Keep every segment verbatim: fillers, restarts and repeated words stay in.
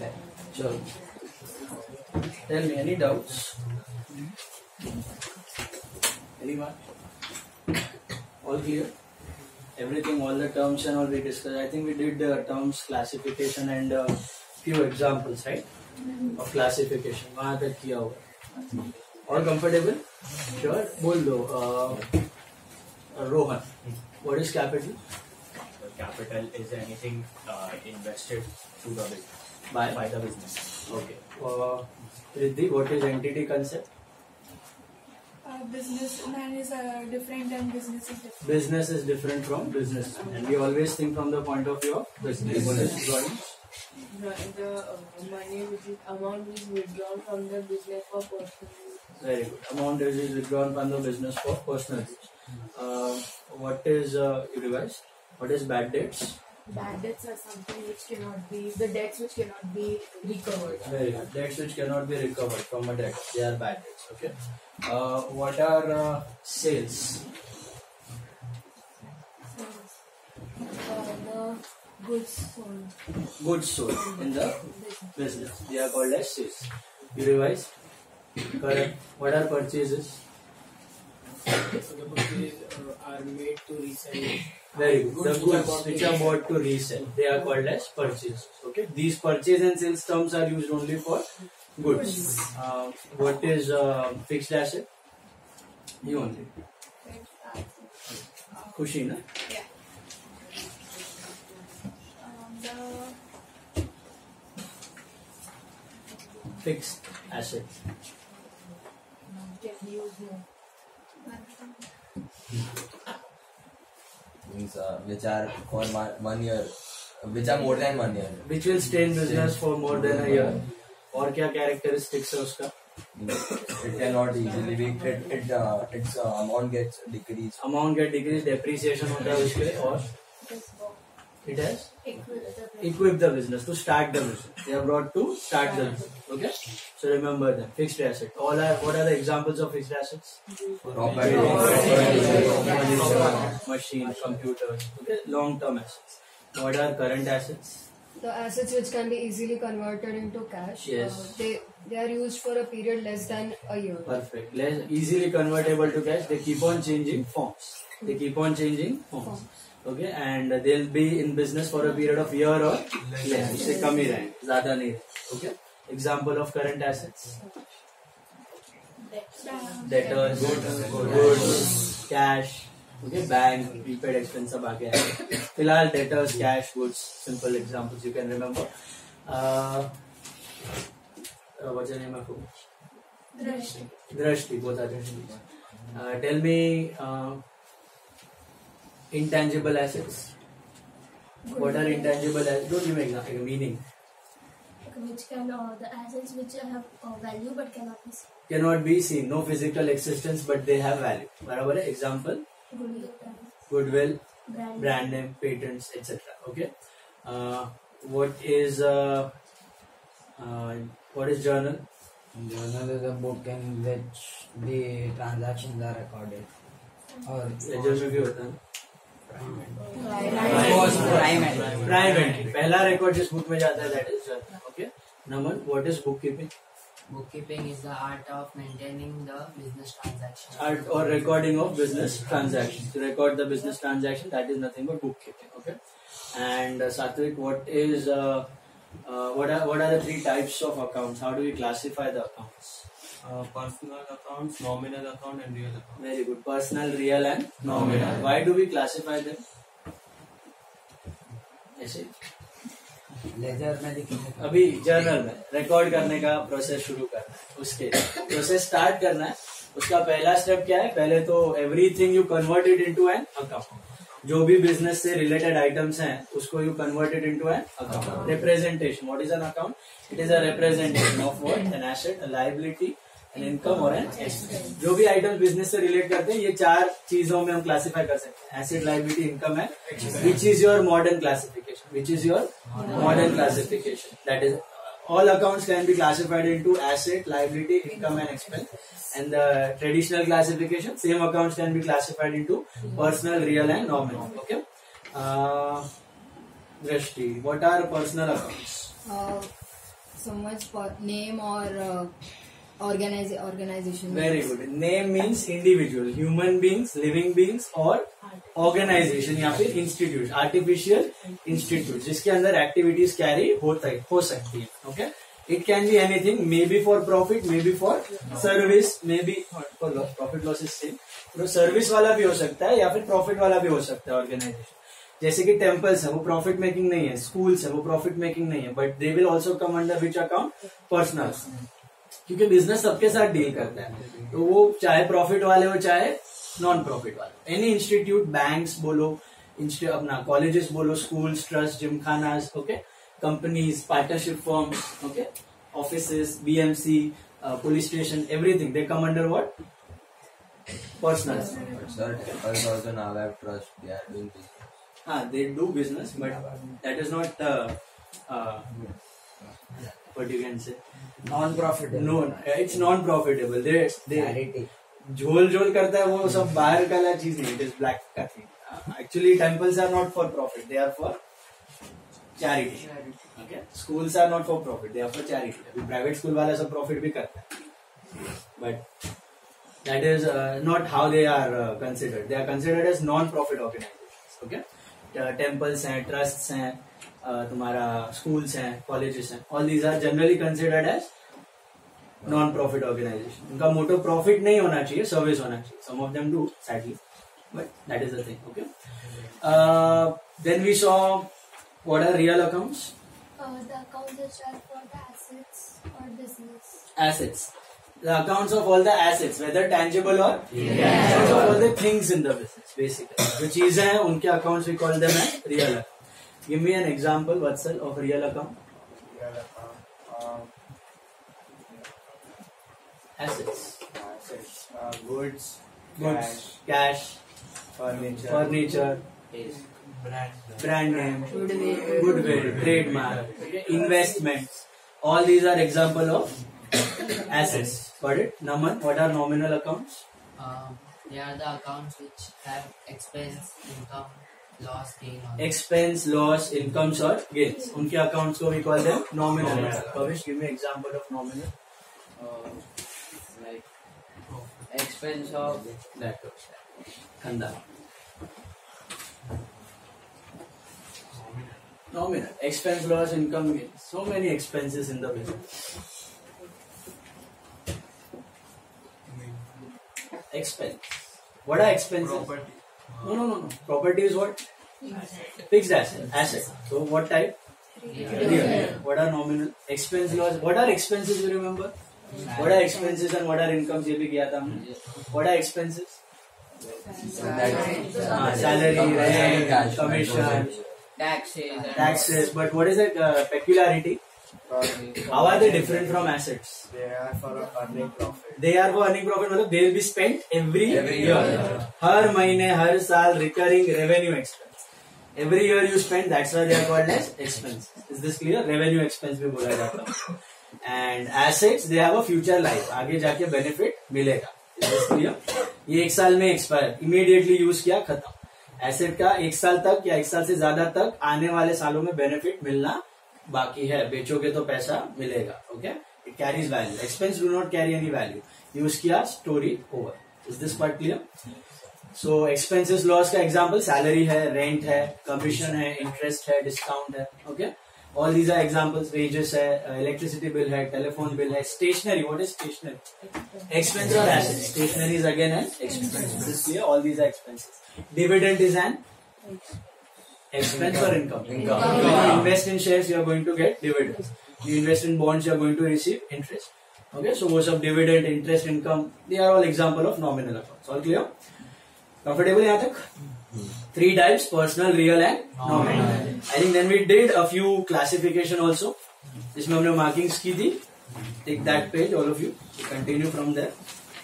Sure. Tell me, any doubts? Anyone? All clear? Everything, all the terms and all we discussed. I think we did the terms classification and uh, few examples, right? Of classification. वहाँ तक किया होगा. All comfortable? Sure. बोल दो. Uh, Rohan, what is capital? Capital is anything uh, invested to the business. By, by the business. Okay. Uh, Riddhi, what is entity concept? Uh, businessman is uh, different and business is different. Business is different from business, and we always think from the point of view of business. The, the uh, money which is amount is withdrawn from the business for personal use. Very good. Amount is withdrawn from the business for personal use. Uh, what is uh, you revise? What is bad debts? Bad debts are something which cannot be, the debts which cannot be recovered. Very good. Debts which cannot be recovered from a debt. They are bad debts. Okay. Uh, what are uh, sales? Uh, the goods sold. Goods sold in the business. They are called as sales. You revise? Correct. What are purchases? So the purchases uh, are made to resell. Very good. The goods which are bought to resell, they are called as purchases. Okay. These purchase and sales terms are used only for goods. Uh, what is uh, fixed asset? You only. Khushi, na? Yeah. Um, the Fixed asset. Can be used more. Means uh, which are for one year, which are more than one year. Which will stay in business for more than a year. और क्या characteristics है उसका? It cannot easily be. It, it uh, its uh, amount gets decreased. Amount get decreased, depreciation होता है उसके और it has equip the business to start the business. They are brought to start the business. Okay. So remember them. Fixed asset. All are what are the examples of fixed assets? Property, Machine, computers. Okay. Long term assets. What are current assets? The assets which can be easily converted into cash. Yes. Uh, they they are used for a period less than a year. Perfect. Less easily convertible to cash. They keep on changing forms. They keep on changing forms. Okay, and they'll be in business for a period of year or less. इससे कम ही रहें, ज़्यादा नहीं. Okay. Example of current assets. Debtors, goods, cash. Okay, bank, prepaid expense सब आगे आएगा. फिलहाल debtors, cash, goods, simple examples you can remember. Uh, uh, what's your name? Drashti. Drashti, both are Drashti. Uh, tell me. Uh, Intangible assets. What are intangible assets? Don't give me example, meaning. Which can uh, the assets which have uh, value but cannot be seen. Cannot be seen. No physical existence, but they have value. बराबर है? Example. Goodwill, Goodwill, brand, brand name, patents, et cetera. Okay. Uh, what is uh, uh, what is journal? Journal is a book in which the transactions are recorded. Or ledger में भी होता है. prime entry. Prime entry. पहला record जिस book में जाता है that is journal. Okay. Naman, what is bookkeeping? Bookkeeping is the art of maintaining the business transaction. Art or recording of business transactions. To record the business transaction, that is nothing but bookkeeping. Okay. And uh, Satvik, what is uh, uh, what are what are the three types of accounts? How do we classify the accounts? Uh, personal accounts, nominal account, and real account. Very good. Personal, real, and nominal. Why do we classify them? ऐसे ledger में दिखेंगे. अभी journal में record करने का process शुरू करना है. उसके प्रोसेस स्टार्ट करना है. उसका पहला स्टेप क्या है? पहले तो everything you converted into an account. जो भी बिजनेस से रिलेटेड आइटम्स हैं उसको you converted into an account. Representation. What is an account? It is a representation of what? An asset, a liability, an income और an expense. जो भी items business से relate करते हैं ये चार चीजों में हम क्लासिफाई कर सकते हैं. एसेट, लायबिलिटी, इनकम है. Which is your modern classification? Which is your modern classification? That is all accounts can be classified into asset, liability, income and expense. And the traditional classification, same accounts can be classified into personal, real and nominal. Okay. Uh, Drashti, what are personal accounts? Uh, so much for name or uh, organize organization. Very good. Name means individual, human beings, living beings और organization या फिर institute, artificial institute जिसके अंदर activities carry होता है हो सकती है. Okay. It can be anything, maybe for profit, maybe for service, maybe for loss. Profit loss is same. तो सर्विस वाला भी हो सकता है या फिर प्रॉफिट वाला भी हो सकता है ऑर्गेनाइजेशन. जैसे कि टेम्पल्स है वो प्रॉफिट मेकिंग नहीं है, स्कूल्स है वो प्रॉफिट मेकिंग नहीं है, but they will also come under which account? Personal. क्योंकि बिजनेस सबके साथ डील करता है, तो वो चाहे प्रॉफिट वाले हो चाहे नॉन प्रॉफिट वाले. एनी इंस्टीट्यूट, बैंक्स बोलो, अपना कॉलेजेस बोलो, schools, trust, gymkhanas, okay, companies, partnership firms, okay, offices, BMC, police station, everything they come under what? Personal. Sir, temples also now have trust. They are doing business. Ah, they do business, but that is not uh, uh, what you can say. Non-profitable. No, it's non-profitable. They they Charity. झोल झोल करता है वो सब बाहर का चीज नहीं. It is black का thing. Actually, temples are not for profit. They are for charity. Okay. Schools are not for profit. They are for charity. अभी private school वाला सब profit भी करता है. But that is uh, not how they are uh, considered. They are considered as non-profit organizations. Okay, uh, temples हैं, trusts हैं, uh, तुम्हारा schools हैं, colleges हैं. All these are generally considered as non-profit organization. उनका मोटो profit नहीं होना चाहिए, service होना चाहिए. Some of them do, sadly, but that is the thing. Okay. Uh, then we saw what are real accounts. Uh, the accounts which are for the assets or business. Assets. The accounts of all the assets, whether tangible or yeah. of all the things in the business, basically. जो चीजें हैं उनके accounts we call them as real account. Give me an example, Vatsal, of real account. Real account. Um, Assets. assets. Uh, goods. Goods, cash, Furniture. furniture, Brand. brand name, goodwill, trademark, investments. All these are example of assets. Got it? Naman, what are nominal accounts? Uh, they are the accounts which have expense, income, loss, gain. Or Expense, loss, incomes or gains. उनके accounts को we call them nominal. Kavish, give me example of nominal. Uh, like expense of That goes. Khanda. Nominal. Expense, loss, income, gains. So many expenses in the business. Expense. What are expenses? Property. No, no, no, no. Property is what? Fixed asset. Asset. So what type? Real. What are nominal? Expense, loss. What are expenses? You remember? What are expenses and what are incomes? ये भी किया था हमने. What are expenses? Ah, salary, rent, commission, taxes. and- taxes. But what is the uh, peculiarity? How are they different from assets? They are for earning profit. They are for earning profit. मतलब they will be spent every, Every year. year. हर महीने, हर साल recurring revenue expense. Every year you spend. That's why they are called as expenses. Is this clear? Revenue expense भी बोला जाता है. And assets, they have a future life. आगे जाके benefit मिलेगा. Is this clear? ये एक साल में expire. Immediately use किया खत्म. Asset का एक साल तक या एक साल से ज्यादा तक आने वाले सालों में benefit मिलना बाकी है. बेचोगे तो पैसा मिलेगा. Okay? It carries value. Expense do not carry any value. Use किया, story over. Is this part clear? So expenses loss का example salary है, rent है, commission है, interest है, discount है. Okay? All these are examples. Wages है, electricity bill है, telephone bill है, stationery. What is stationery? Expense or assets? Stationery is again an expense. Is this clear? All these are expenses. Dividend is an expense or income? Income. When you invest in shares, you are going to get dividends. You invest in bonds, you are going to receive interest. Okay, so वो सब dividend, interest, income, they are all example of nominal accounts. All clear? Comfortable यहाँ तक? Three types: personal, real, and nominal. I think then we did a few classification also. जिसमें हमने markings की थी. Take that page, all of you. Continue from there.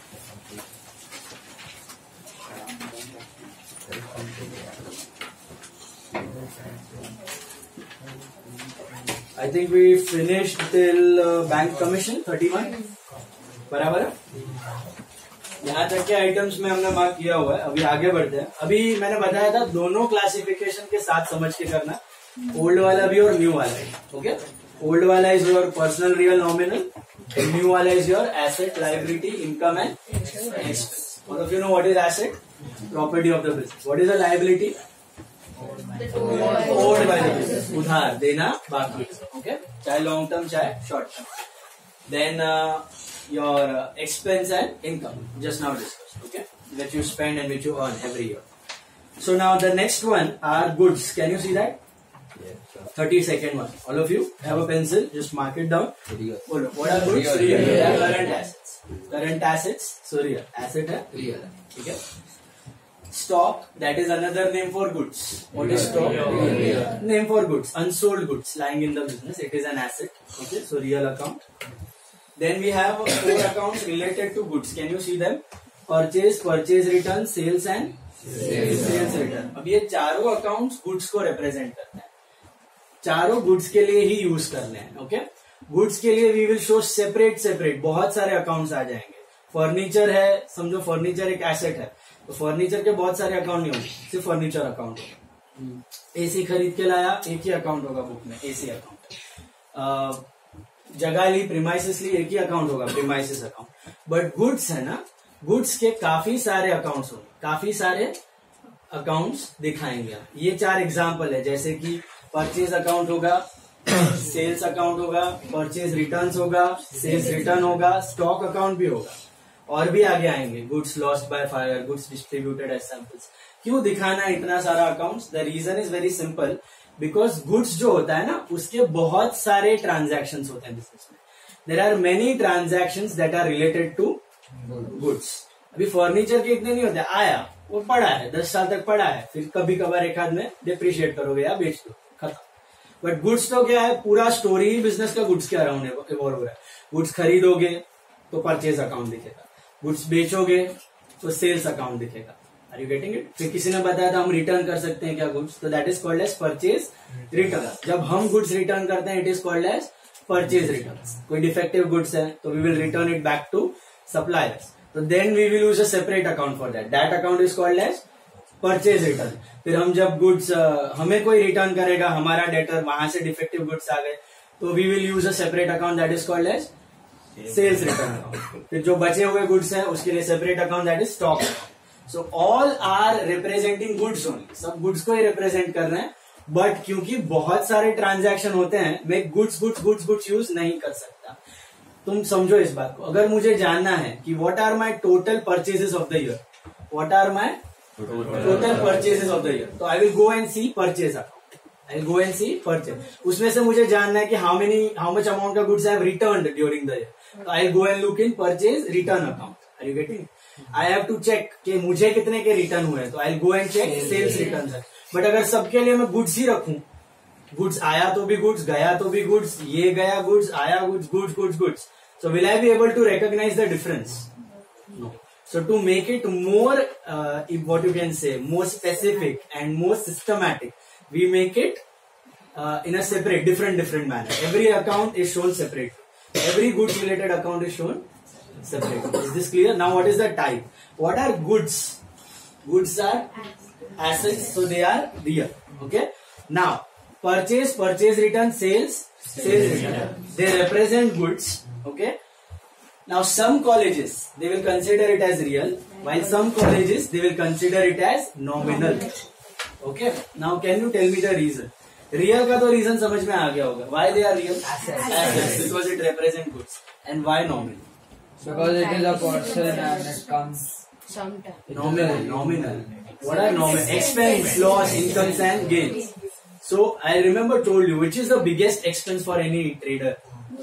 I think we finished till uh, bank commission thirty-one. बराबर है? यहाँ तक के items में हमने मार्क किया हुआ है. अभी आगे बढ़ते हैं. अभी मैंने बताया था दोनों क्लासिफिकेशन के साथ समझ के करना, ओल्ड वाला भी और न्यू वाला भी. ओके, ओल्ड वाला is your personal real nominal, new वाला is your asset liability income and expense. All of you know what is asset? Property of the business. What is a liability? Owed by the business. उधार देना बाकी. Okay? चाहे long term चाहे short term. Then uh, your uh, expense and income just now discussed. Okay? That you spend and which you earn every year. So now the next one are goods. Can you see that? thirty second one. All of you have a pencil. Just mark it down. What are goods? Real. They are current assets. Current assets. So real. Asset है real. ठीक है. Stock. That is another name for goods. What is stock? Real. Name for goods. Unsold goods lying in the business. It is an asset. Okay. So real account. Then we have four accounts related to goods. Can you see them? Purchase, purchase return, sales and sales return. अब ये चारों accounts goods को represent करते हैं. चारों goods के लिए ही use करने हैं. ओके. गुड्स के लिए we will show separate separate बहुत सारे अकाउंट्स आ जाएंगे. फर्नीचर है, समझो फर्नीचर एक एसेट है, तो फर्नीचर के बहुत सारे अकाउंट नहीं होंगे, सिर्फ फर्नीचर अकाउंट होगा. एसी खरीद के लाया, एक ही अकाउंट होगा बुक में, एसी अकाउंट. जगह ली, प्रीमाइसिस ली, एक ही अकाउंट होगा, प्रीमाइसिस अकाउंट. बट गुड्स है ना, गुड्स के काफी सारे अकाउंट्स होंगे, काफी सारे अकाउंट्स दिखाएंगे. ये चार एग्जाम्पल है, जैसे कि परचेज अकाउंट होगा, सेल्स अकाउंट होगा, परचेज रिटर्न्स होगा, सेल्स रिटर्न होगा, स्टॉक अकाउंट भी होगा, और भी आगे आएंगे. Goods lost by fire, goods distributed as samples. क्यों दिखाना है इतना सारा accounts? The reason is very simple. Because goods जो होता है ना, उसके बहुत सारे ट्रांजैक्शन होते हैं बिजनेस में. There are many transaction that are related to goods. अभी फर्नीचर के इतने नहीं होते. आया, वो पड़ा है, दस साल तक पड़ा है, फिर कभी कभार एक आध में डिप्रिशिएट करोगे या बेच दो, खत्म. बट गुड्स तो क्या है, पूरा स्टोरी ही बिजनेस का गुड्स के अराउंड इवॉल्व हो रहा है. गुड्स खरीदोगे तो परचेज अकाउंट दिखेगा, गुड्स बेचोगे तो सेल्स अकाउंट दिखेगा. Are you getting it? फिर किसी ने बताया था हम रिटर्न कर सकते हैं क्या गुड्स, तो that is called as purchase return. जब हम गुड्स रिटर्न करते हैं, it is called as purchase return. कोई डिफेक्टिव गुड्स है तो we will return it back to suppliers. तो then we will use a separate account for that. That account is called as purchase return. फिर हम जब goods हमें कोई return करेगा, हमारा डेटर, वहां से डिफेक्टिव गुड्स आ गए, तो we will use a separate account that is called as sales return account. फिर जो बचे हुए गुड्स हैं उसके लिए separate account that is stock account. So all are representing goods only. सब गुड्स को ही रिप्रेजेंट कर रहे हैं. बट क्योंकि बहुत सारे ट्रांजैक्शन होते हैं, मैं goods goods goods goods use नहीं कर सकता. तुम समझो इस बात को. अगर मुझे जानना है कि what are my total purchases of the year, what are my total purchases of the year, तो I will go and see purchase account. I will go and see purchase. उसमें से मुझे जानना है कि how many how much amount का goods I have returned during the year, तो I will go and look in purchase return account. Are you getting? I have to check कि मुझे कितने के रिटर्न हुए, तो I will go and check sales return. But अगर सबके लिए मैं गुड्स ही रखूं, गुड्स आया तो भी गुड्स, गया तो भी गुड्स, ये गया गुड्स, आया goods, goods goods goods, so will I be able to recognize the difference? No. So to make it more uh, what you can say more specific and more systematic, we make it uh, in a separate different different manner. Every account is shown separate. Every goods related account is shown separate. Is this clear? Now what is the type? What are goods? Goods are assets, so they are real. Okay. Now purchase, purchase return, sales, sales return. They represent goods. Okay. Now some colleges they will consider it as real, while some colleges they will consider it as nominal. Okay. Now can you tell me the reason? Real का तो reason समझ में आ गया होगा. Why they are real? Assets. Because it represent goods. And why nominal? Because it is a portion and it comes Sometimes. Nominal. Nominal. What are nominal? Expense, loss, incomes and gains. So I remember told you which is the biggest expense for any trader.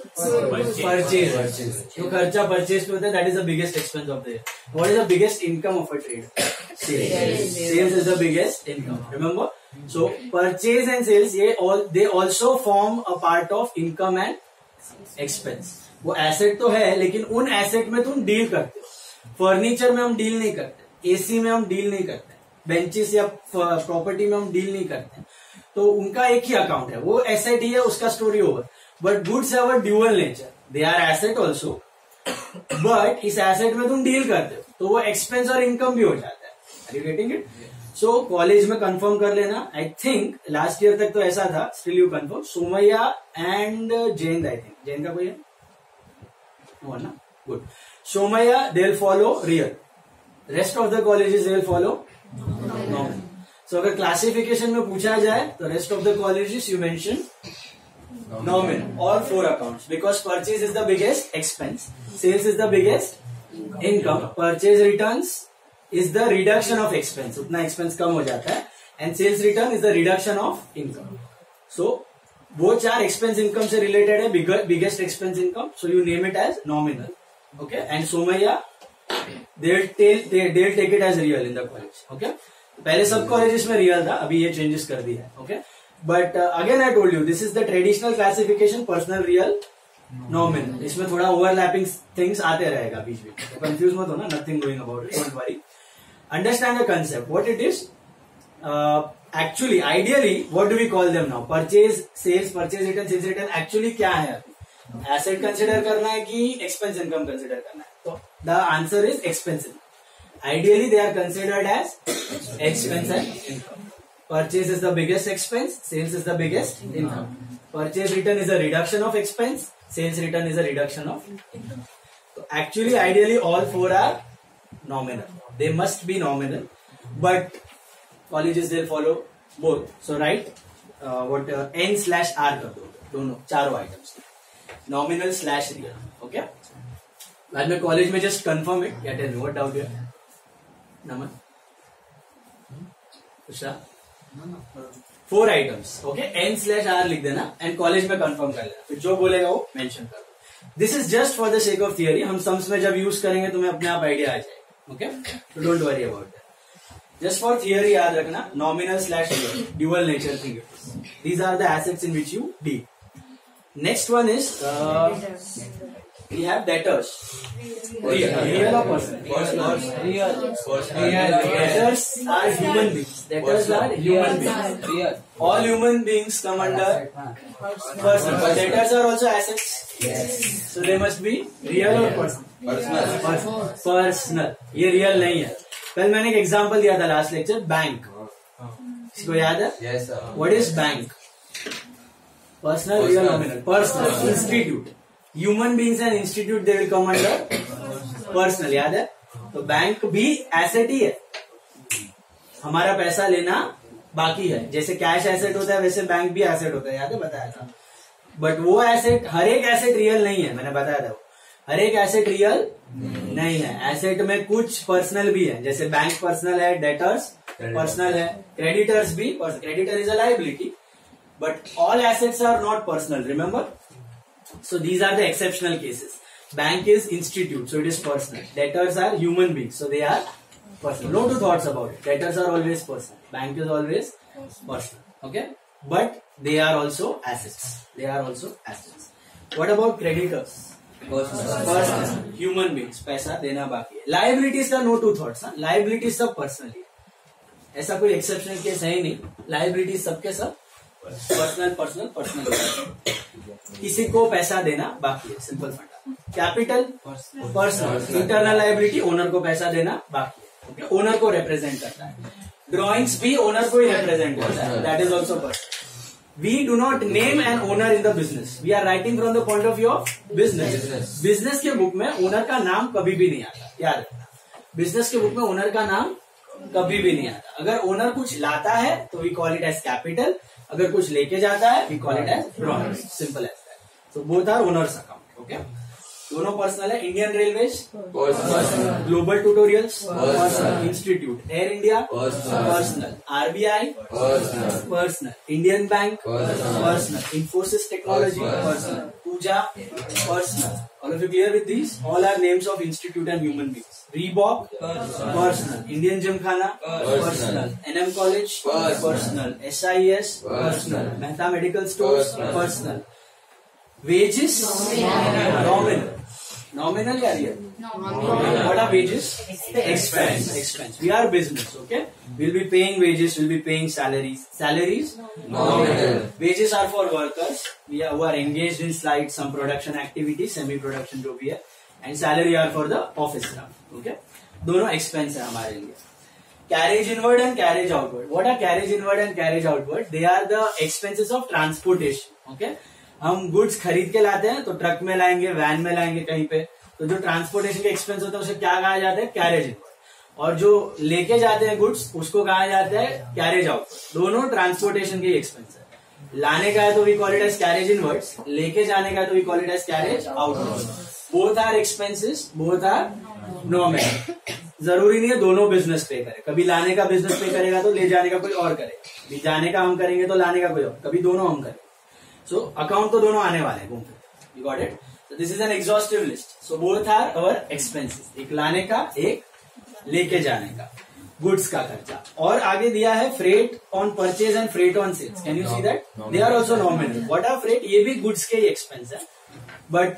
Purchase. जो खर्चा purchase पे होता है, that is the biggest expense of the year. What is the biggest income of a trader? Sales. Sales is the biggest income. Remember? So purchase and sales ये all they also form a part of income and expense. वो asset तो है, लेकिन उन asset में तुम deal करते हो. फर्नीचर में हम डील नहीं करते, एसी में हम डील नहीं करते, बेंचेस या प्रॉपर्टी में हम डील नहीं करते. तो उनका एक ही अकाउंट है, वो एसेट ही है, उसका story over. But goods have a dual nature. They are asset also, but इस एसेट में तुम डील करते हो, तो वो एक्सपेंस और इनकम भी हो जाता है. Are you getting it? So college में कंफर्म कर लेना. आई थिंक लास्ट ईयर तक तो ऐसा था. Still you confirm. Somaiya and Jain, I think Jain का कोई है ना. Good. Somaiya they will follow real. Rest of the colleges they will follow nominal. So अगर क्लासिफिकेशन में पूछा जाए तो rest of the colleges you mention nominal or four accounts, because purchase is the biggest expense, sales is the biggest income, purchase returns is the reduction of expense, उतना expense कम हो जाता है, and sales return is the reduction of income. So वो चार expense income से related है, bigger, biggest expense income, so you name it as nominal. Okay, and Somaiya they'll take they, they'll take it as real in the college. Okay, पहले सब colleges में real था, अभी ये changes कर दिया है. Okay, but uh, again I told you this is the traditional classification, personal, real, nominal. इसमें थोड़ा overlapping things आते रहेगा बीच में, तो confuse मत होना. Nothing going about it, don't worry. Understand the concept, what it is. Uh, actually, ideally, what do we call them now? Purchase, sales, purchase return, sales return. Actually क्या है? Asset consider करना है कि expense income consider करना है? तो the answer is expense income. Ideally, they are considered as expense and income. Purchase is the biggest expense, sales is the biggest income. Purchase return is a reduction of expense, sales return is a reduction of income. So actually, ideally, all four are nominal. They must be nominal, but colleges will follow both. So write uh, what uh, N slash R कर दो. दोनों चारों items. Nominal slash real. Okay. बाद में college में just confirm it. Yeah, tell me what doubt you have. Naman. Usha. Four items. Okay, N slash R लिख देना and college में कंफर्म कर लेना. फिर जो बोलेगा वो मेंशन कर दो. This is just for the sake of theory. हम सम्स में जब यूज करेंगे तुम्हें अपने आप आइडिया आ जाएगा. ओके, तो don't worry about that. Just for theory याद रखना, nominal slash real, dual nature thing. These are the assets in which you deal. Next one is we have debtors. Real, real or personal? Personal. Real. Personal. Debtors are human beings. Debtors are human beings. Real. All human beings come under personal. But debtors are also assets. Yes. So they must be real or personal? Personal. Personal. ये real नहीं है. कल मैंने एक example दिया था last lecture, bank. इसको याद है? Yes sir. What is bank? Personal, real, nominal. Personal. Institute. Human beings and institute they will come under personal. याद है? तो बैंक भी एसेट ही है. हमारा पैसा लेना बाकी है. जैसे कैश एसेट होता है वैसे बैंक भी एसेट होता है. याद है? बताया था. बट वो एसेट, हर एक एसेट रियल नहीं है. मैंने बताया था हर एक एसेट रियल नहीं है. एसेट में कुछ पर्सनल भी है. जैसे बैंक पर्सनल है, डेटर्स पर्सनल है, क्रेडिटर्स भी. Creditor is a liability, but all assets are not personal. Remember? So these are the exceptional cases. Bank is institute, so it is personal. Debtors are human beings, so they are personal. No two thoughts about it. Debtors are always personal. Bank is always personal. Okay, but they are also assets. They are also assets. What about creditors? Personal. Personal. Human beings. पैसा देना बाकी है. Liabilities का no two thoughts. हाँ? Liabilities सब personal है. ऐसा कोई exceptional case है ही नहीं. Liabilities सबके सब पर्सनल पर्सनल पर्सनल. किसी को पैसा देना बाकी है. सिंपल फंडा. Capital personal. Internal liability owner को पैसा देना बाकी है. ओके, ओनर को रिप्रेजेंट करता है. ड्रॉइंग्स भी ओनर को ही रिप्रेजेंट करता है. That is also personal. We do not name an owner in the business. We are writing from the point of view of business. Business के बुक में ओनर का नाम कभी भी नहीं आता. याद रखना, बिजनेस के बुक में ओनर का नाम कभी भी नहीं आता. अगर ओनर कुछ लाता है तो we call it as capital. अगर कुछ लेके जाता है we call it as drawings. Simple as that. So both are owners account. Okay, दोनों पर्सनल है. Indian Railways personal. Global Tutorials personal. Institute Air India personal. RBI personal. Indian Bank personal. Infosys technology personal. Pooja personal. All of you clear with these? All are names of institute and human beings. Reebok personal. Indian Gymkhana personal. N M College personal. S I S personal. Mehta Medical Stores personal. Wages nominal. Nominal या real? What are wages? Expense. Expense. We are business. Okay. We'll be paying wages. We'll be paying salaries. Salaries nominal. Wages are for workers. We are who are engaged in slight some production activity, semi-production जो भी है. And salary are for the office staff. Okay. दोनों expense है हमारे लिए. carriage inward and carriage outward. What are carriage inward and carriage outward? They are the expenses of transportation. Okay, हम goods खरीद के लाते हैं तो ट्रक में लाएंगे, वैन में लाएंगे कहीं पे, तो जो ट्रांसपोर्टेशन के एक्सपेंस होता है उसे क्या कहा जाता है? Carriage inward. और जो लेके जाते हैं गुड्स उसको कहा जाता है कैरेज आउटवर्ड. दोनों ट्रांसपोर्टेशन के एक्सपेंस है. लाने का है तो we call it as carriage inwards, लेके जाने का है तो we call it as carriage outward. Both are expenses, both are nominal. जरूरी नहीं है दोनों बिजनेस पे करे. कभी लाने का बिजनेस पे करेगा तो ले जाने का कोई और करेगा. कभी जाने का हम करेंगे तो लाने का कोई और. कभी दोनों हम करेंगे. सो अकाउंट तो दोनों आने वाले हैं घूम फिर. You got it. So this is an exhaustive list. So both are our expenses. एक लाने का, एक लेके जाने का, गुड्स का खर्चा. और आगे दिया है freight on purchase and freight on sales. Can you see that? They are also nominal. What are freight? ये भी गुड्स के ही एक्सपेंस है. बट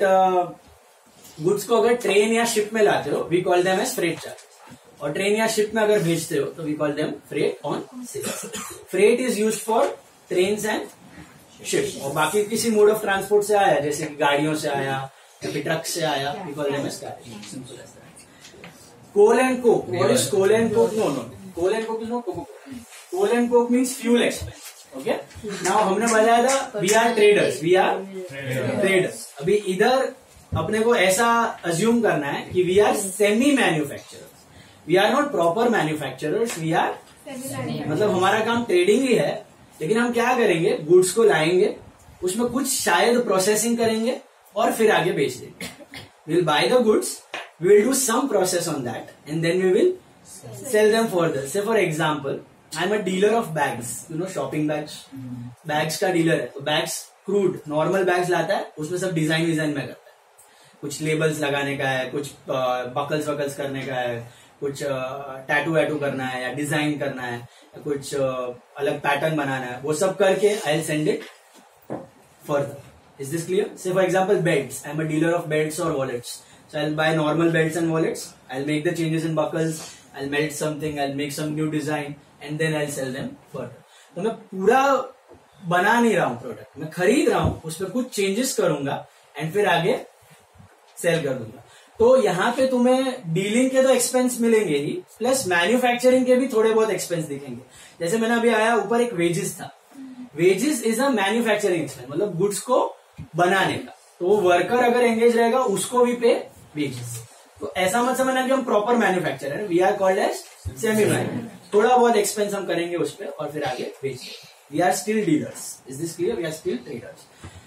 गुड्स को अगर ट्रेन या शिप में लाते हो we call them as freight charge. और ट्रेन या शिप में अगर भेजते हो तो we call them freight on sales. Freight is used for trains and ship. और बाकी किसी मोड ऑफ ट्रांसपोर्ट से आया, जैसे कि गाड़ियों से आया या फिर ट्रक से आया, we call them as carriage. Simple as that. Coal and coke. What is coal and coke? No no coal and coke is not cocoa. Coal and coke means fuel expense. Okay, now हमने बताया था we are traders. We are traders. अभी इधर अपने को ऐसा assume करना है कि we are semi manufacturers. We are not proper manufacturers. We are मतलब हमारा काम ट्रेडिंग ही है, लेकिन हम क्या करेंगे? गुड्स को लाएंगे, उसमें कुछ शायद प्रोसेसिंग करेंगे और फिर आगे बेच देंगे. We will buy the goods, we will do some process on that and then we will sell them further. Say for example I am a dealer of bags. You know shopping bags. Bags का dealer है. तो bags crude normal bags लाता है, उसमें सब design विजाइन में करता है. कुछ लेबल्स लगाने का है, कुछ बकल्स वकल्स करने का है, कुछ टैटू वैटू करना है या डिजाइन करना है, या कुछ अलग पैटर्न बनाना है. वो सब करके I will send it further. Is this clear? Say for example belts. I am a dealer of belts और wallets. So I will buy normal belts and wallets. I will make the changes in buckles. I will melt something. I will make some new design and then I will sell them further. तो मैं पूरा बना नहीं रहा हूं product, मैं खरीद रहा हूं, उस पर कुछ चेंजेस करूंगा एंड फिर आगे सेल कर दूंगा. तो यहाँ पे तुम्हें डीलिंग के तो एक्सपेंस मिलेंगे ही, प्लस मैन्युफैक्चरिंग के भी थोड़े बहुत एक्सपेंस दिखेंगे. जैसे मैंने अभी आया ऊपर एक वेजेस था. Wages is a manufacturing expense, मतलब गुड्स को बनाने का. तो वो वर्कर अगर एंगेज रहेगा उसको भी पे वेजेस. तो ऐसा मत समझना कि हम प्रॉपर मैन्युफैक्चर है. We are called as semi manufacture. थोड़ा बहुत एक्सपेंस हम करेंगे उस पर और फिर आगे बेचेंगे. We are still dealers. Is this clear? We are still traders.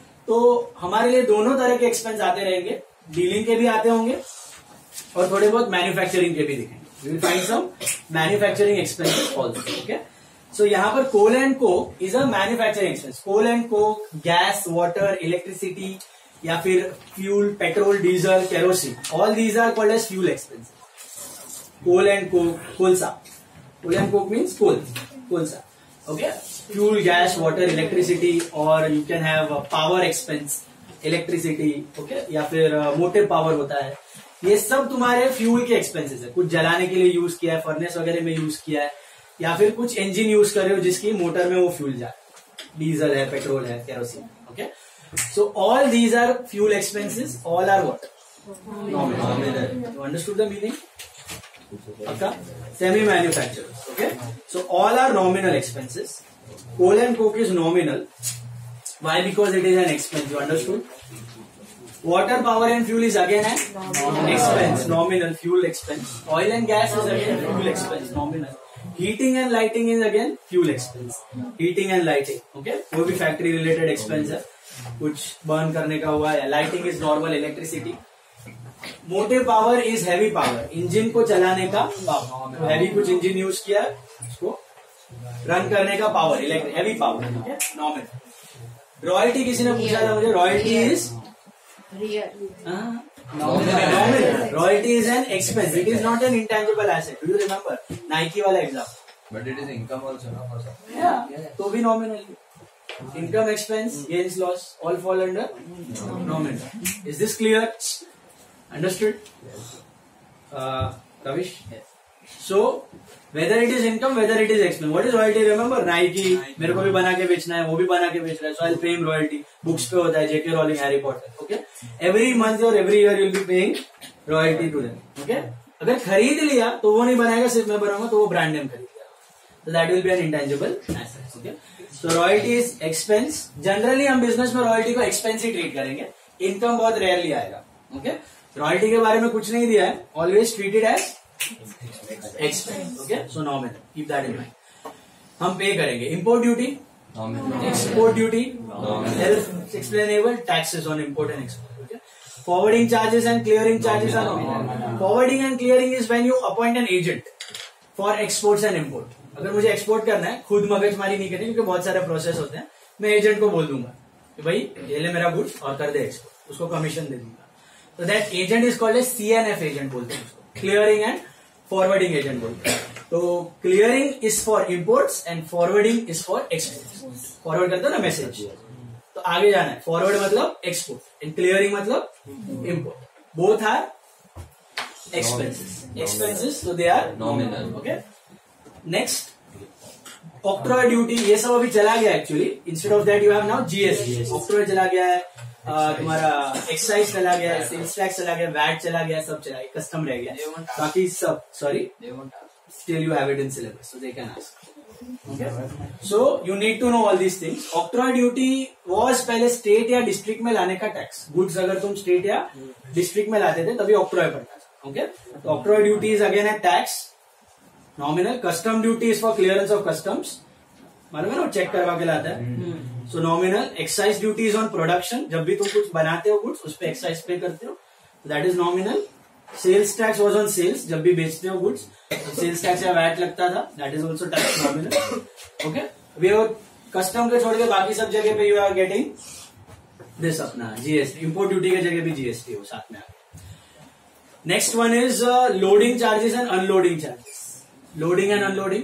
तो हमारे लिए दोनों तरह के एक्सपेंस आते रहेंगे. डीलिंग के भी आते होंगे और थोड़े बहुत मैन्युफैक्चरिंग के भी दिखेंगे. We will find some manufacturing expenses also. Okay, so यहाँ पर coal and coke is a manufacturing expense. Coal and coke, gas, water, electricity या फिर fuel, petrol, diesel, kerosene, all these are called as fuel expenses. Coal and coke, कोलसा. Coal and coke means coal, कोलसा. Okay, fuel, gas, water, electricity, और you can have power expense, electricity. Okay, या फिर motive power होता है. ये सब तुम्हारे फ्यूल के एक्सपेंसेस है. कुछ जलाने के लिए यूज किया है, फर्नेस वगैरह में यूज किया है, या फिर कुछ इंजन यूज कर रहे हो जिसकी मोटर में वो फ्यूल जाए. डीजल है, पेट्रोल है, kerosene. Okay, so all these are fuel expenses. All are what? Nominal. You understood the meaning? Okay, semi manufacturers. Okay, so all are nominal expenses. Coal and coke is nominal. Why? Because it is an expense. You understood? Water, power and fuel is again an expense, nominal. Fuel expense. Oil and gas is again fuel expense, nominal. Heating and lighting is again fuel expense. Heating and lighting. Okay, वो भी factory related expense है. कुछ burn करने का हुआ है. Lighting is normal electricity. Motive power is heavy power. Engine को चलाने का पावर. हैवी कुछ इंजन यूज किया, उसको रन करने का power, electric heavy power. Nominal. Royalty किसी ने पूछा था मुझे. Royalty is nominal. Royalty is an expense. It is not an intangible asset. Do you remember Nike वाला example? But it is income also ना फॉर सम. तो भी nominal. Income, expense, gains, loss, all fall under nominal. Is this clear? Understood? Yes. Uh, Ravish? Yes. So, whether it is income, whether it is expense. What is royalty? Remember, Nike, मेरे को भी बना के बेचना है, वो भी बना के बेच रहा है, so I'll pay him royalty. Books पे होता है, J K Rowling, Harry Potter. Okay? Every month or every year you'll be paying royalty to them. Okay? अगर खरीद लिया तो वो नहीं बनाएगा, सिर्फ मैं बनाऊंगा तो वो ब्रांड नेम खरीद लिया, तो that will be an intangible asset. Okay, so royalty is expense. Generally हम बिजनेस में रॉयल्टी को एक्सपेंस ही ट्रीट करेंगे, इनकम बहुत रेयरली आएगा. ओके, रॉयल्टी के बारे में कुछ नहीं दिया है, always treated as expense. Okay, so nominal, keep that in mind. हम पे करेंगे import duty, export duty, self explainable, taxes on import and export. Forwarding charges and clearing charges are nominal. Forwarding and clearing is when you appoint an agent for exports and import. अगर मुझे export करना है, खुद मगजमारी नहीं करनी क्योंकि बहुत सारे प्रोसेस होते हैं, मैं एजेंट को बोल दूंगा कि भाई ये ले मेरा गुड्स और कर दे एक्सपोर्ट, उसको कमीशन दे दूंगा. तो that agent is called as C N F agent बोलते हैं उसको. क्लियरिंग एंड फॉरवर्डिंग एजेंट बोलते हैं. तो clearing is for imports and forwarding is for exports. Forward करते हो ना मैसेज, तो आगे जाना है. फॉरवर्ड मतलब एक्सपोर्ट एंड क्लियरिंग मतलब import. Both are expenses. Expenses तो they are nominal. Okay, next octroi duty, ये सब अभी चला गया actually. Instead of that you have now GST. Octroi चला गया है, uh, तुम्हारा एक्साइज चला गया है, सेल्स टैक्स चला गया, वैट चला गया, सब चला गया, कस्टम रह गया, बाकी सब. Sorry, still you have it in syllabus, so they can ask. Okay. So you need to know all these things. Octroi duty was पहले स्टेट या डिस्ट्रिक्ट में लाने का टैक्स. गुड्स अगर तुम स्टेट या डिस्ट्रिक्ट में लाते थे तभी ऑक्ट्रॉय पड़ता था. ओके, तो octroi duty is again a tax, nominal. Custom duty is for clearance of customs, मालूम है ना, चेक करवा के लाता है, so nominal. Excise duty is on production, जब भी तुम कुछ बनाते हो गुड्स उस पर एक्साइज पे करते हो, that is nominal. Sales tax was on sales, जब भी बेचते हो गुड्स तो सेल्स टैक्स या वैट लगता था, that is also tax, nominal. Okay, we custom के छोड़ के बाकी सब जगह पे यू आर गेटिंग दिस अपना जीएसटी. इम्पोर्ट ड्यूटी की जगह भी जीएसटी हो साथ में. Next one is loading charges and unloading charges. Loading and unloading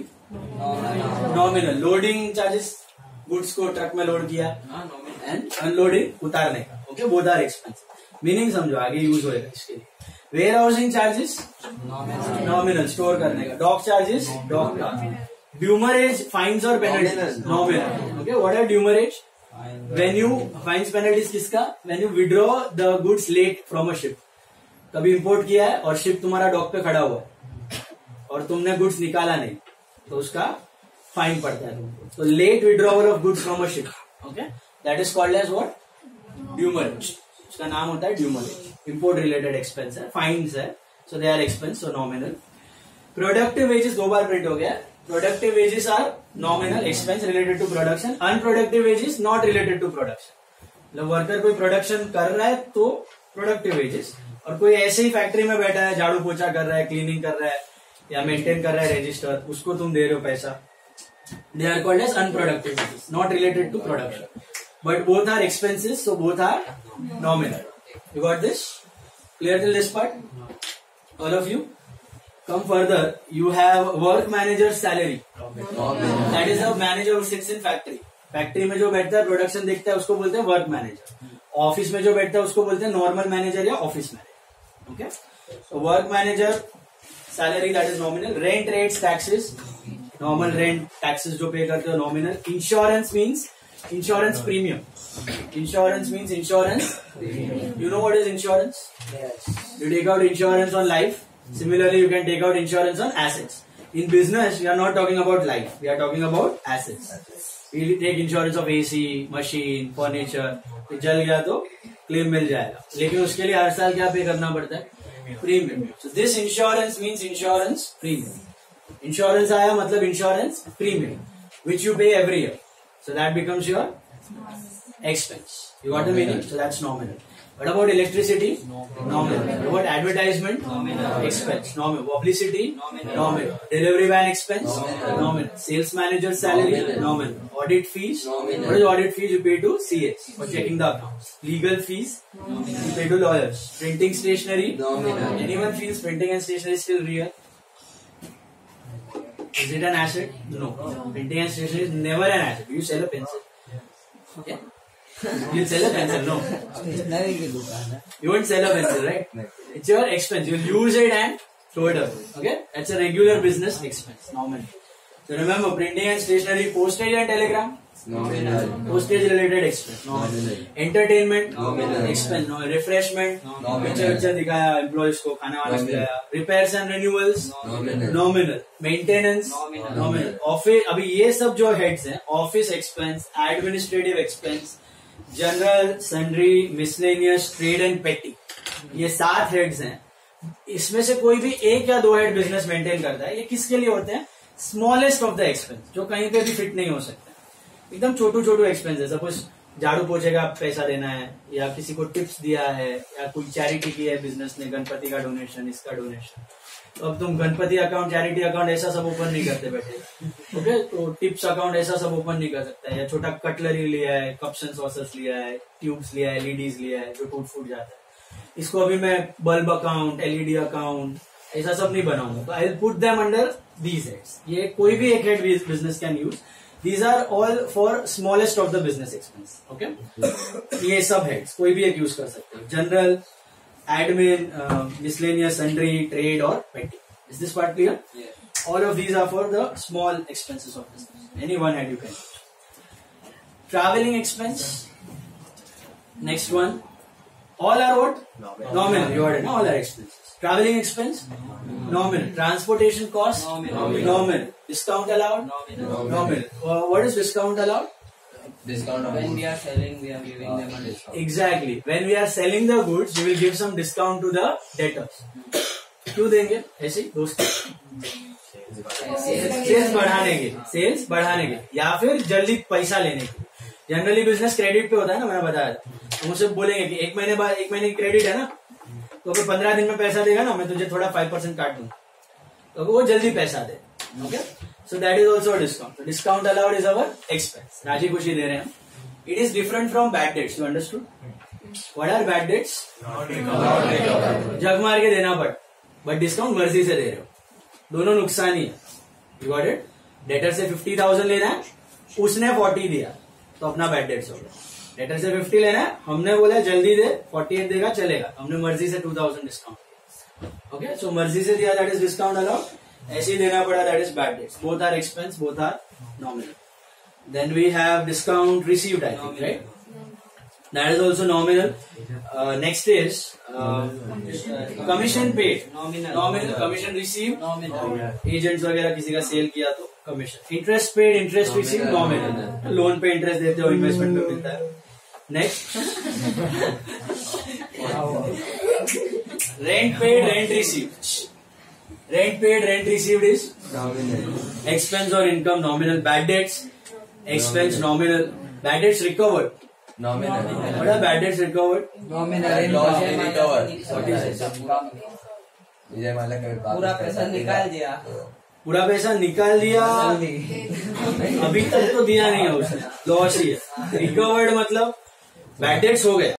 nominal. Loading charges, goods को ट्रक में लोड किया, एंड अनलोडिंग उतारने का. Okay, both are expense. Meaning समझो, आगे यूज होएगा इसके लिए. Where housing charges nominal, store करने का. डॉक चार्जेस, डॉक का. ड्यूमरेज, फाइन्स और penalties nominal. Okay, what are demurrage? When you fines penalties किसका? When you withdraw the goods late from a ship. कभी इंपोर्ट किया है और शिप तुम्हारा डॉक पे खड़ा हुआ है और तुमने गुड्स निकाला नहीं, तो उसका फाइन पड़ता है तुमको. तो late withdrawal of goods from a ship, okay, that is called as what? Demurrage. उसका नाम होता है ड्यूमरेज. इंपोर्ट रिलेटेड एक्सपेंस है, फाइन्स है, so they are expense, so nominal. Productive wages दो बार प्रिंट हो गया. Productive wages are nominal, expense related to production. Unproductive wages not related to production. मतलब वर्कर कोई प्रोडक्शन कर रहा है तो प्रोडक्टिव वेजेस, और कोई ऐसे ही फैक्ट्री में बैठा है, झाड़ू पोछा कर रहा है, क्लीनिंग कर रहा है या मेंटेन कर रहा है रजिस्टर, उसको तुम दे रहे हो पैसा, they are called as unproductive wages, not related to production, but both are expenses, so both are nominal. You got this? Clear till this part? All of you? Come further. You have work manager's salary. That is a manager who sits in factory. Factory में जो बैठता है, production देखता है, उसको बोलते हैं work manager. Office में जो बैठता है उसको बोलते हैं नॉर्मल मैनेजर या office manager. Okay, so work manager salary, that is nominal. Rent, rates, taxes, normal rent taxes जो पे करते हो, nominal. Insurance means insurance premium. Insurance means insurance premium. You know what is insurance? Yes. You take out insurance on life. Similarly, you can take out insurance on assets. In business, we are not talking about life. We are talking about assets. We take insurance of A C, machine, furniture. जल गया तो claim मिल जाएगा, लेकिन उसके लिए हर साल क्या पे करना पड़ता है? Premium. So this insurance means insurance premium. Insurance आया मतलब insurance premium, which you pay every year. So that becomes your expense. You got the meaning? So that's nominal. What about electricity? Nominal. What about advertisement? Nominal. Expense. Nominal. Publicity? Nominal. Delivery van expense? Nominal. Sales manager's salary? Nominal. Audit fees? What is audit fees? You pay to C As for checking the accounts. Legal fees? You pay to lawyers. Printing stationery? Nominal. Anyone feels printing and stationery is still real? Is it an asset? No. Printing and stationery is never an asset. You sell a pencil. Okay? You sell a pencil, no. You won't sell a pencil, right? It's your expense. You'll use it and throw it away. Okay? That's a regular business expense, normally. So remember, printing and stationery, postage and telegram, Nominal. Postage related expense Nominal. Entertainment Nominal. Expense refreshment Nominal. Picture picture दिखाया employees को खाना वाना Nominal. खिलाया repairs and renewals Nominal. Nominal maintenance Nominal. Nominal office अभी ये सब जो heads हैं office expense administrative expense general sundry miscellaneous trade and petty ये सात हेड्स हैं इसमें से कोई भी एक या दो हेड बिजनेस मेंटेन करता है ये किसके लिए होते हैं स्मॉलेस्ट ऑफ द एक्सपेंस जो कहीं पे भी फिट नहीं हो सकता एकदम छोटू छोटू एक्सपेंस है सपोज झाड़ू पोछे का पैसा देना है या किसी को टिप्स दिया है या कोई चैरिटी की है बिजनेस ने गणपति का डोनेशन इसका डोनेशन तो अब तुम गणपति अकाउंट चैरिटी अकाउंट ऐसा सब ओपन नहीं करते बैठे ओके तो टिप्स अकाउंट ऐसा सब ओपन नहीं कर सकता है या छोटा कटलरी लिया है कप्स एंड सॉसर्स लिया है ट्यूब्स लिया है एलईडीज लिया है जो टूट फूट जाता है इसको अभी मैं बल्ब अकाउंट एलईडी अकाउंट ऐसा सब नहीं बनाऊंगा तो I will put them under these heads ये कोई भी एक head business can use these are all for smallest of the business expense okay ये सब हेड्स कोई भी एक यूज कर सकते हो general admin miscellaneous sundry trade और petty is this part clear all of these are for the small expenses of business any one head you can travelling expense next one all are what Nominal. nominal you heard it no all are expenses traveling expense nominal transportation cost Nominal. nominal discount allowed Nominal. nominal uh, what is discount allowed Discount. When we are selling, we are giving them a discount. exactly when we are selling the goods we will give some discount to the debtors क्यों देंगे ऐसे ही दोस्त sales बढ़ाने के sales बढ़ाने के या फिर जल्दी पैसा लेने के जनरली बिजनेस क्रेडिट पे होता है ना मैंने बताया तो मुझसे बोलेंगे कि एक महीने बाद एक महीने की क्रेडिट है ना तो अगर पंद्रह दिन में पैसा देगा ना मैं तुझे थोड़ा फाइव परसेंट काट दूंगा तो वो जल्दी पैसा दे okay so that is also discount discount allowed is our expense राजी खुशी दे रहे हैं it is different from bad debts you understood what are bad debts जग मार के देना पड़ बट डिस्काउंट मर्जी से दे रहे हो दोनों नुकसान ही है यू गॉट इट डेटर से फिफ्टी थाउजेंड लेना है उसने फोर्टी दिया तो अपना बैड डेट्स हो गया डेटर से फिफ्टी लेना है हमने बोला जल्दी दे फोर्टी एट देगा चलेगा हमने मर्जी से two thousand discount okay so मर्जी से दिया दैट इज डिस्काउंट अलाउड ऐसे ही देना पड़ा that is bad debts both are expense both are nominal then we have discount received I think right that is also nominal next is commission paid nominal commission receive agents वगैरह किसी का sale किया तो commission interest paid interest receive nominal loan पे interest देते हो investment पे मिलता है next rent paid rent received rent paid rent received is Nominal. Expense और income nominal bad debts expense nominal bad debts recovered Nominal. what are bad debts recovered nominal Loss we recover. Vijay Mallya का पूरा पैसा निकाल दिया पूरा पैसा निकाल दिया अभी तक तो दिया नहीं है उसने लॉस ही है रिकवर्ड मतलब बैड डेट्स हो गया